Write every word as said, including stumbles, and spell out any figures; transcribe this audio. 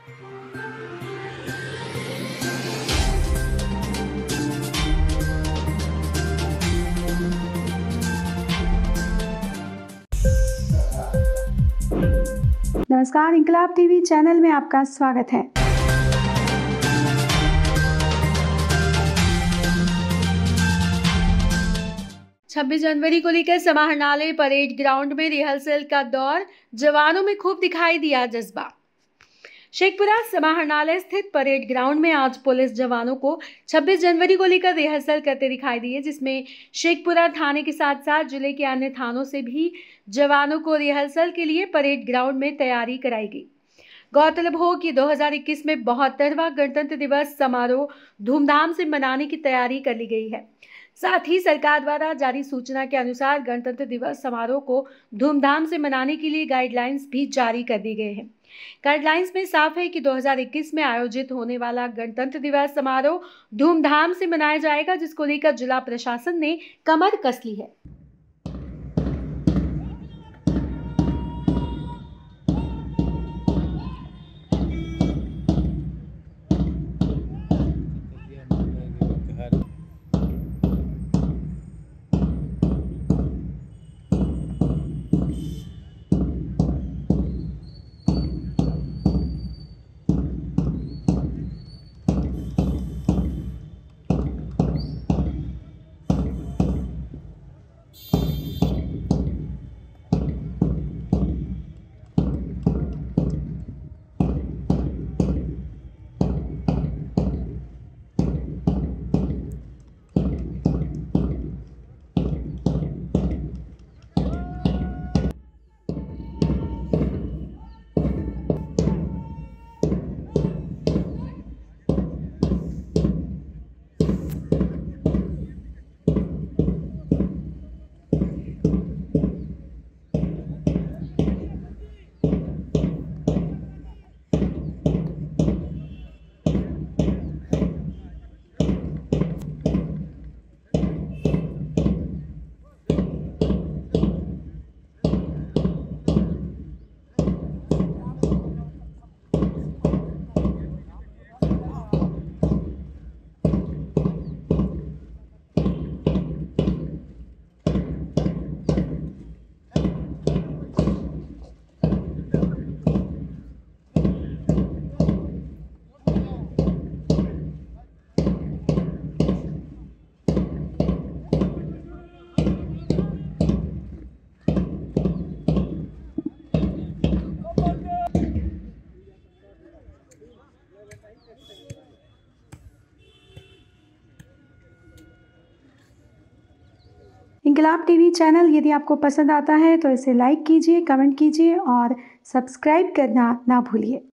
नमस्कार, इंकलाब TV channel में आपका स्वागत है। छब्बीस जनवरी को लेकर समाहरणालय परेड ग्राउंड में रिहर्सल का दौर, जवानों में खूब दिखाई दिया जज्बा। शेखपुरा समाहरणालय स्थित परेड ग्राउंड में आज पुलिस जवानों को छब्बीस जनवरी को लेकर रिहर्सल करते दिखाई दिए, जिसमें शेखपुरा थाने के साथ साथ जिले के अन्य थानों से भी जवानों को रिहर्सल के लिए परेड ग्राउंड में तैयारी कराई गई। गौरतलब हो कि दो हज़ार इक्कीस में बहत्तरवां गणतंत्र दिवस समारोह धूमधाम से मनाने की तैयारी कर ली गई है। साथ ही सरकार द्वारा जारी सूचना के अनुसार गणतंत्र दिवस समारोह को धूमधाम से मनाने के लिए गाइडलाइंस भी जारी कर दी गए हैं। गाइडलाइंस में साफ है कि दो हज़ार इक्कीस में आयोजित होने वाला गणतंत्र दिवस समारोह धूमधाम से मनाया जाएगा, जिसको लेकर जिला प्रशासन ने कमर कस ली है। इंकलाब टीवी चैनल यदि आपको पसंद आता है तो इसे लाइक कीजिए, कमेंट कीजिए और सब्सक्राइब करना ना भूलिए।